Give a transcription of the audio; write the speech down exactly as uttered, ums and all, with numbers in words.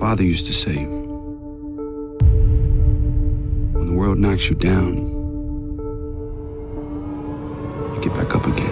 father used to say, when the world knocks you down, you get back up again.